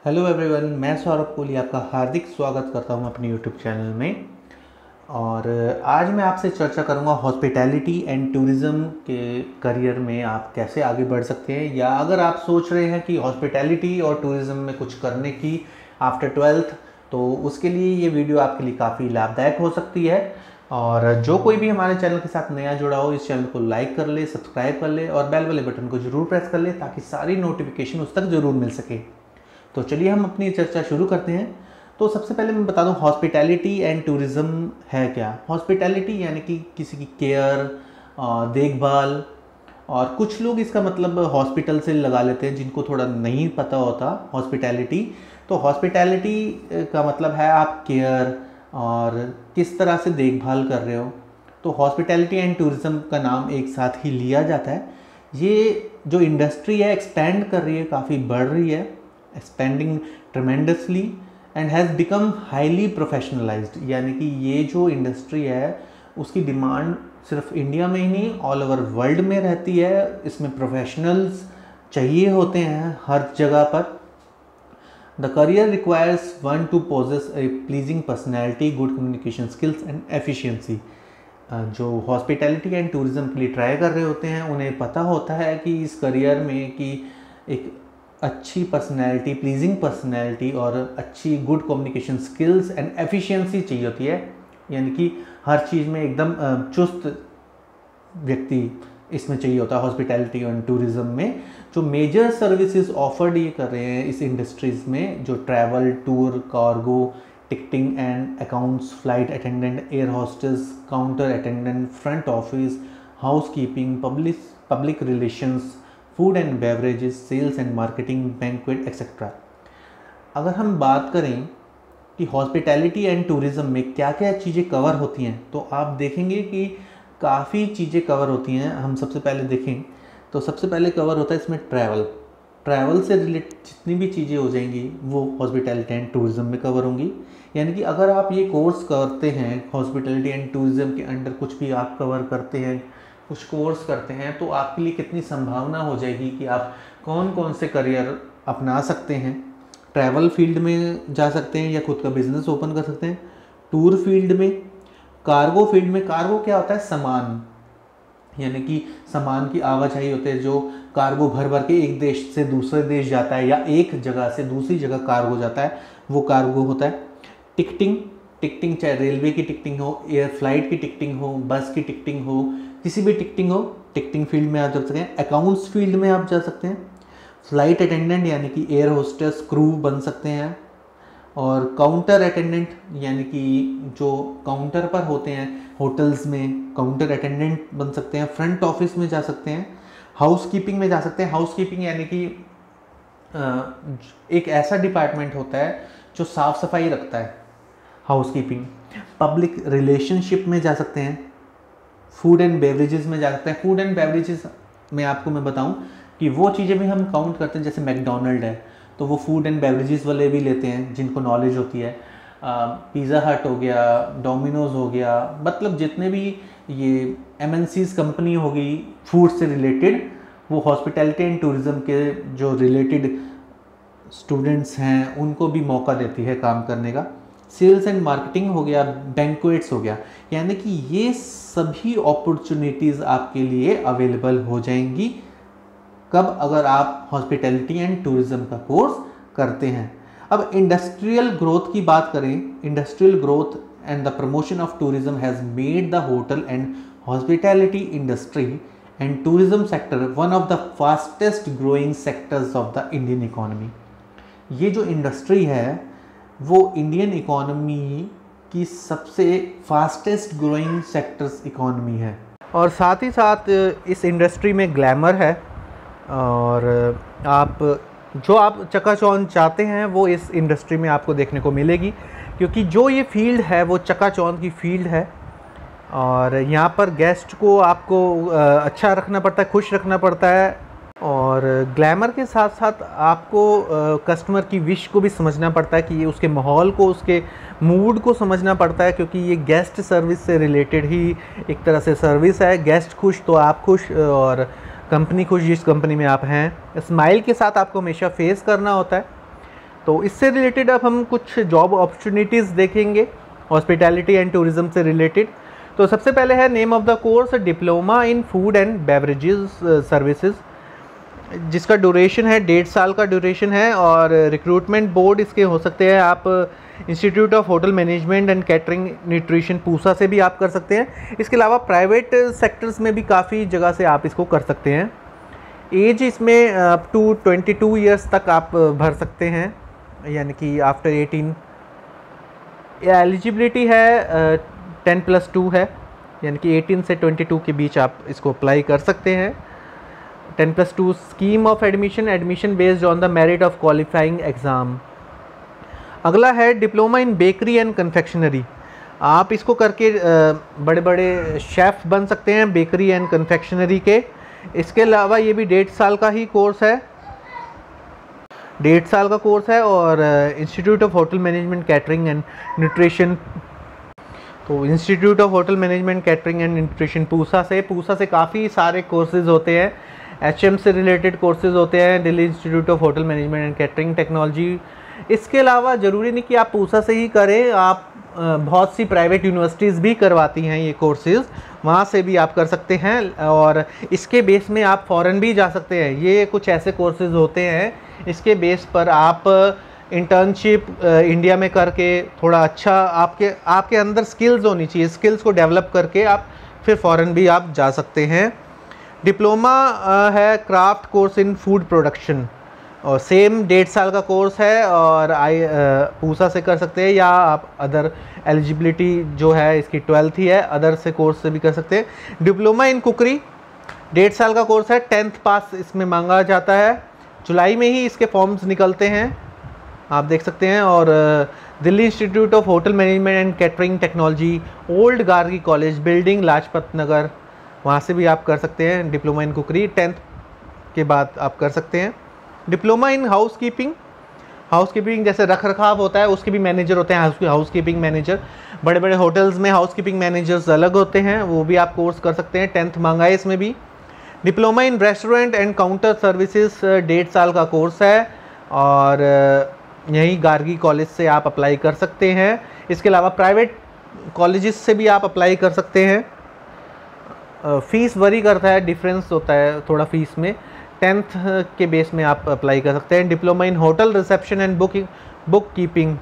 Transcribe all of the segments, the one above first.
Hello everyone, मैं सौरभ कोहली आपका हार्दिक स्वागत करता हूं अपने यूट्यूब चैनल में। और आज मैं आपसे चर्चा करूंगा हॉस्पिटैलिटी एंड टूरिज़्म के करियर में आप कैसे आगे बढ़ सकते हैं, या अगर आप सोच रहे हैं कि हॉस्पिटैलिटी और टूरिज़्म में कुछ करने की आफ्टर 12th, तो उसके लिए ये वीडियो आपके लिए काफ़ी लाभदायक हो सकती है। और जो कोई भी हमारे चैनल के साथ नया जुड़ा हो, इस चैनल को लाइक कर ले, सब्सक्राइब कर ले और बेल वाले बटन को ज़रूर प्रेस कर ले ताकि सारी नोटिफिकेशन उस तक ज़रूर मिल सके। तो चलिए हम अपनी चर्चा शुरू करते हैं। तो सबसे पहले मैं बता दूं हॉस्पिटैलिटी एंड टूरिज़्म है क्या। हॉस्पिटैलिटी यानी कि किसी की केयर, देखभाल, और कुछ लोग इसका मतलब हॉस्पिटल से लगा लेते हैं जिनको थोड़ा नहीं पता होता हॉस्पिटैलिटी। तो हॉस्पिटैलिटी का मतलब है आप केयर और किस तरह से देखभाल कर रहे हो। तो हॉस्पिटैलिटी एंड टूरिज़्म का नाम एक साथ ही लिया जाता है। ये जो इंडस्ट्री है एक्सपेंड कर रही है, काफ़ी बढ़ रही है, expanding tremendously and has become highly professionalised. यानी कि ये जो इंडस्ट्री है उसकी डिमांड सिर्फ इंडिया में ही नहीं, ऑल ओवर वर्ल्ड में रहती है। इसमें प्रोफेशनल्स चाहिए होते हैं हर जगह पर। The career requires one to possess a pleasing personality, good communication skills and efficiency. जो हॉस्पिटैलिटी एंड टूरिज़्म के लिए ट्राई कर रहे होते हैं उन्हें पता होता है कि इस करियर में कि एक अच्छी पर्सनैलिटी, प्लीजिंग पर्सनैलिटी और अच्छी good communication skills and efficiency चाहिए होती है। यानी कि हर चीज़ में एकदम चुस्त व्यक्ति इसमें चाहिए होता है हॉस्पिटैलिटी और टूरिज़्म में। जो मेजर सर्विसेज ऑफर्ड ये कर रहे हैं इस इंडस्ट्रीज़ में, जो travel, tour, cargo, ticketing and accounts, flight attendant, air hostess, counter attendant, front office, housekeeping, public relations, food and beverages, sales and marketing, banquet etcetera. अगर हम बात करें कि हॉस्पिटैलिटी एंड टूरिज़्म में क्या क्या चीज़ें कवर होती हैं, तो आप देखेंगे कि काफ़ी चीज़ें कवर होती हैं। हम सबसे पहले देखें तो सबसे पहले कवर होता है इसमें ट्रैवल से रिलेटेड जितनी भी चीज़ें हो जाएंगी वो हॉस्पिटैलिटी एंड टूरिज़्म में कवर होंगी। यानी कि अगर आप ये कोर्स करते हैं हॉस्पिटैलिटी एंड टूरिज़्म के अंडर, कुछ भी आप कवर करते हैं, कुछ कोर्स करते हैं, तो आपके लिए कितनी संभावना हो जाएगी कि आप कौन कौन से करियर अपना सकते हैं। ट्रैवल फील्ड में जा सकते हैं या खुद का बिजनेस ओपन कर सकते हैं। टूर फील्ड में, कार्गो फील्ड में। कार्गो क्या होता है? सामान, यानी कि सामान की आवाजाही होती है। जो कार्गो भर भर के एक देश से दूसरे देश जाता है या एक जगह से दूसरी जगह कार्गो जाता है, वो कार्गो होता है। टिकटिंग चाहे रेलवे की टिकटिंग हो, एयर फ्लाइट की टिकटिंग हो, बस की टिकटिंग हो, किसी भी टिकटिंग हो, टिकटिंग फील्ड में आप जा सकते हैं। अकाउंट्स फील्ड में आप जा सकते हैं। फ्लाइट अटेंडेंट यानी कि एयर होस्टेस, क्रू बन सकते हैं। और काउंटर अटेंडेंट यानी कि जो काउंटर पर होते हैं होटल्स में, काउंटर अटेंडेंट बन सकते हैं। फ्रंट ऑफिस में जा सकते हैं। हाउस कीपिंग में जा सकते हैं। हाउस कीपिंग यानी कि एक ऐसा डिपार्टमेंट होता है जो साफ़ सफाई रखता है, हाउस कीपिंग। पब्लिक रिलेशनशिप में जा सकते हैं। फूड एंड बेवरेजेस में जा सकते हैं। फूड एंड बेवरेजेस में आपको मैं बताऊं कि वो चीज़ें भी हम काउंट करते हैं, जैसे मैकडोनल्ड है तो वो फूड एंड बेवरेजेस वाले भी लेते हैं जिनको नॉलेज होती है। पिज़्ज़ा हट हो गया, डोमिनोज हो गया, मतलब जितने भी ये MNCs कंपनी होगी फूड से रिलेटेड, वो हॉस्पिटैलिटी एंड टूरिज़्म के जो रिलेटेड स्टूडेंट्स हैं उनको भी मौका देती है काम करने का। सेल्स एंड मार्केटिंग हो गया, बैंक्वेट्स हो गया, यानी कि ये सभी अपॉर्चुनिटीज़ आपके लिए अवेलेबल हो जाएंगी। कब? अगर आप हॉस्पिटैलिटी एंड टूरिज़्म का कोर्स करते हैं। अब इंडस्ट्रियल ग्रोथ की बात करें, industrial growth and the promotion of tourism has made the hotel and hospitality industry and tourism sector one of the fastest growing sectors of the Indian economy. ये जो industry है वो इंडियन इकोनॉमी की सबसे fastest growing sectors economy है। और साथ ही साथ इस इंडस्ट्री में ग्लैमर है, और आप चकाचौंध चाहते हैं वो इस इंडस्ट्री में आपको देखने को मिलेगी, क्योंकि जो ये फील्ड है वो चकाचौंध की फील्ड है। और यहाँ पर गेस्ट को आपको अच्छा रखना पड़ता है, खुश रखना पड़ता है, और ग्लैमर के साथ साथ आपको कस्टमर की विश को भी समझना पड़ता है कि ये उसके माहौल को, उसके मूड को समझना पड़ता है, क्योंकि ये गेस्ट सर्विस से रिलेटेड ही एक तरह से सर्विस है। गेस्ट खुश तो आप खुश, और कंपनी खुश जिस कंपनी में आप हैं। स्माइल के साथ आपको हमेशा फेस करना होता है। तो इससे रिलेटेड अब हम कुछ जॉब अपॉर्चुनिटीज़ देखेंगे हॉस्पिटैलिटी एंड टूरिज़्म से रिलेटेड। तो सबसे पहले है name of the course diploma in food and beverages services, जिसका ड्यूरेशन है 1.5 साल का ड्यूरेशन है। और रिक्रूटमेंट बोर्ड इसके हो सकते हैं आप institute of hotel management and catering nutrition Pusa से भी आप कर सकते हैं। इसके अलावा प्राइवेट सेक्टर्स में भी काफ़ी जगह से आप इसको कर सकते हैं। एज इसमें अप टू 22 ईयर्स तक आप भर सकते हैं, यानी कि आफ्टर 18। एलिजिबिलिटी है 10+2 है, यानी कि 18 से 22 के बीच आप इसको अप्लाई कर सकते हैं। 10+2 scheme of admission based on the merit of qualifying exam. अगला है diploma in bakery and confectionery. आप इसको करके बड़े बड़े शेफ़ बन सकते हैं बेकरी एंड कन्फेक्शनरी के। इसके अलावा ये भी 1.5 साल का ही कोर्स है, 1.5 साल का कोर्स है। और institute of hotel management catering and nutrition, तो institute of hotel management catering and nutrition Pusa से काफ़ी सारे कोर्सेज़ होते हैं। HM से रिलेटेड कोर्सेज़ होते हैं, Delhi institute of hotel management and catering technology. इसके अलावा ज़रूरी नहीं कि आप पूसा से ही करें, आप बहुत सी प्राइवेट यूनिवर्सिटीज़ भी करवाती हैं ये कोर्सेज़, वहाँ से भी आप कर सकते हैं। और इसके बेस में आप फ़ॉरेन भी जा सकते हैं। ये कुछ ऐसे कोर्सेज़ होते हैं, इसके बेस पर आप इंटर्नशिप इंडिया में करके थोड़ा अच्छा आपके अंदर स्किल्स होनी चाहिए, स्किल्स को डेवलप करके आप फिर फ़ॉरेन भी आप जा सकते हैं। डिप्लोमा है craft course in food production, और सेम 1.5 साल का कोर्स है। और पूसा से कर सकते हैं, या आप अदर एलिजिबिलिटी जो है इसकी 12th ही है, अदर से कोर्स से भी कर सकते हैं। डिप्लोमा इन कुकरी 1.5 साल का कोर्स है, 10th पास इसमें मांगा जाता है। जुलाई में ही इसके फॉर्म्स निकलते हैं, आप देख सकते हैं। और Delhi institute of hotel management and catering technology, old Gargi college building, Lajpat Nagar, वहाँ से भी आप कर सकते हैं डिप्लोमा इन कुकरी। 10th के बाद आप कर सकते हैं। डिप्लोमा इन हाउसकीपिंग जैसे रख रखाव होता है, उसके भी मैनेजर होते हैं, हाउसकीपिंग मैनेजर। बड़े बड़े होटल्स में हाउसकीपिंग मैनेजर्स अलग होते हैं, वो भी आप कोर्स कर सकते हैं। 10th मांगा है इसमें भी। Diploma in restaurant and counter services 1.5 साल का कोर्स है, और यहीं गार्गी कॉलेज से आप अप्लाई कर सकते हैं। इसके अलावा प्राइवेट कॉलेजेस से भी आप अप्लाई कर सकते हैं। फ़ीस वरी करता है, डिफरेंस होता है थोड़ा फ़ीस में। 10th के बेस में आप अप्लाई कर सकते हैं। Diploma in hotel reception and bookkeeping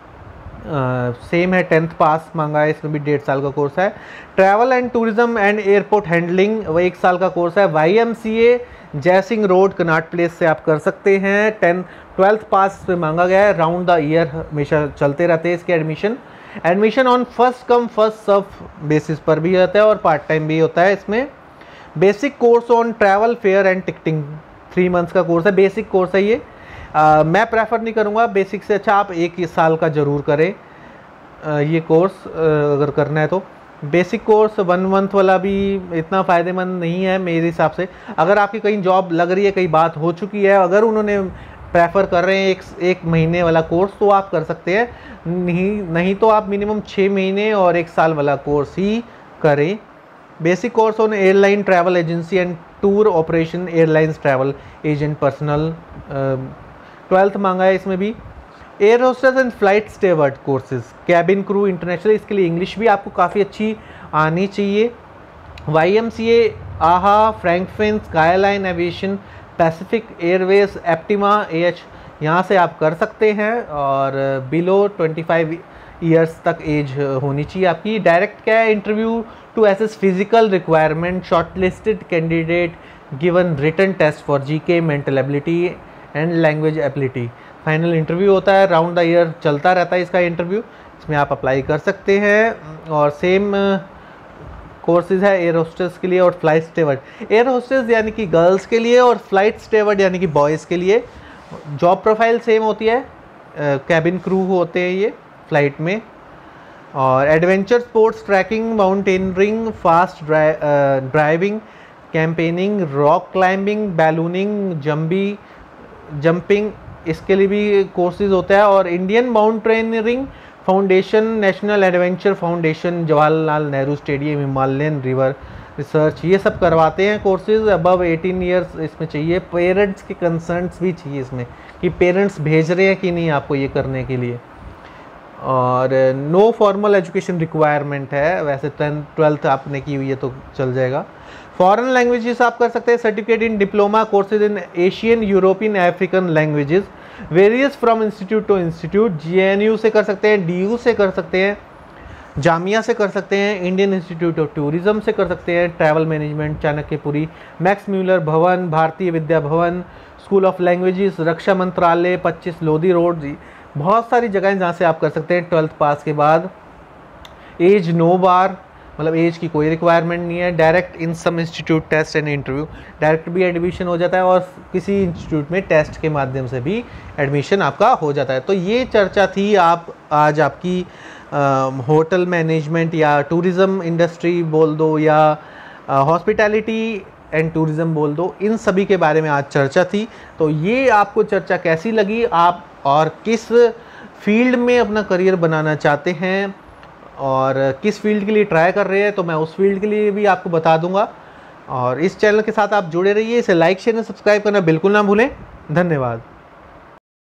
same है, 10th पास मांगा है, इसमें भी 1.5 साल का कोर्स है। Travel and tourism and airport handling वो 1 साल का कोर्स है। YMCA Jai Singh road Connaught Place से आप कर सकते हैं। 12th पास पे मांगा गया है। राउंड द ईयर हमेशा चलते रहते हैं इसके admission on first come first serve basis पर भी होता है, और पार्ट टाइम भी होता है इसमें। Basic course on travel fare and ticketing 3 months का कोर्स है, बेसिक कोर्स है ये। मैं प्रेफर नहीं करूँगा, बेसिक से अच्छा आप 1 साल का ज़रूर करें ये कोर्स अगर करना है तो। बेसिक कोर्स 1 मंथ वाला भी इतना फ़ायदेमंद नहीं है मेरे हिसाब से। अगर आपकी कहीं जॉब लग रही है, कहीं बात हो चुकी है, अगर उन्होंने प्रेफर कर रहे हैं एक महीने वाला कोर्स, तो आप कर सकते हैं। नहीं तो आप मिनिमम 6 महीने और 1 साल वाला कोर्स ही करें। Basic course on airline travel agency and tour operation, airlines travel agent personal 12th मांगा है इसमें भी। Air hostess and flight steward courses, cabin crew international, इसके लिए इंग्लिश भी आपको काफ़ी अच्छी आनी चाहिए। YMCA, आहा, Frankfinn, Skyline Aviation, Pacific Airways, Aptima AH, यहाँ से आप कर सकते हैं। और बिलो 25 ईयर्स तक एज होनी चाहिए आपकी। डायरेक्ट क्या है, interview to assess physical requirement, shortlisted candidate given written test for GK, mental ability and language ability. Final interview होता है, राउंड द ईयर चलता रहता है इसका इंटरव्यू, इसमें आप अप्लाई कर सकते हैं। और सेम कोर्सेज है एयर होस्टेस के लिए और फ्लाइट स्टेवर्ड। एयर होस्टेस यानी कि गर्ल्स के लिए, और फ्लाइट स्टेवर्ड यानी कि बॉयज़ के लिए। जॉब प्रोफाइल सेम होती है, कैबिन क्रू होते हैं ये फ्लाइट में। और adventure sports, trekking, mountaineering, fast driving, campaigning, rock climbing, ballooning, jumping, इसके लिए भी कोर्सेज होता है। और Indian mountaineering foundation, national adventure foundation, Jawaharlal Nehru stadium, Himalayan river research, ये सब करवाते हैं कोर्सेज। अबव 18 ईयर्स इसमें चाहिए, पेरेंट्स के कंसर्न्स भी चाहिए इसमें कि पेरेंट्स भेज रहे हैं कि नहीं आपको ये करने के लिए। और नो फॉर्मल एजुकेशन रिक्वायरमेंट है, वैसे 10th-12th आपने की हुई है तो चल जाएगा। फॉरेन लैंग्वेजेस आप कर सकते हैं, certificate in diploma courses in Asian, European, African languages, various from institute to institute. GNU से कर सकते हैं, DU से कर सकते हैं, जामिया से कर सकते हैं, इंडियन इंस्टीट्यूट ऑफ टूरिज्म से कर सकते हैं, travel management Chanakyapuri, Max Mueller Bhavan, Bharatiya Vidya Bhavan, school of languages, रक्षा मंत्रालय 25 लोधी रोड जी, बहुत सारी जगहें जहाँ से आप कर सकते हैं 12th पास के बाद। एज नो बार, मतलब एज की कोई रिक्वायरमेंट नहीं है। Direct in some institute test and interview, direct भी एडमिशन हो जाता है और किसी इंस्टीट्यूट में टेस्ट के माध्यम से भी एडमिशन आपका हो जाता है। तो ये चर्चा थी आज आपकी होटल मैनेजमेंट या टूरिज़्म इंडस्ट्री बोल दो या हॉस्पिटैलिटी एंड टूरिज़्म बोल दो, इन सभी के बारे में आज चर्चा थी। तो ये आपको चर्चा कैसी लगी, आप और किस फील्ड में अपना करियर बनाना चाहते हैं और किस फील्ड के लिए ट्राई कर रहे हैं, तो मैं उस फील्ड के लिए भी आपको बता दूंगा। और इस चैनल के साथ आप जुड़े रहिए, इसे लाइक शेयर और सब्सक्राइब करना बिल्कुल ना भूलें। धन्यवाद।